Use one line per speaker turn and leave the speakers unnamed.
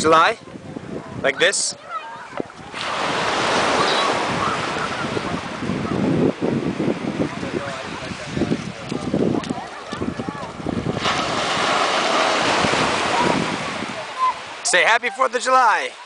July? Like this? Say happy 4th of July.